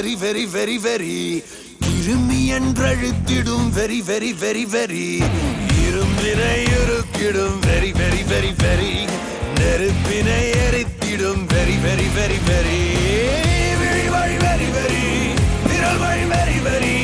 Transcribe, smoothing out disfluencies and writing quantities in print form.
very very very very இருமி என்றழுத்திடும் very very very very இரும்பினை இருக்கிடும் very very very very நெருப்பினை எரித்திடும் very very very very very very very விரல் very very very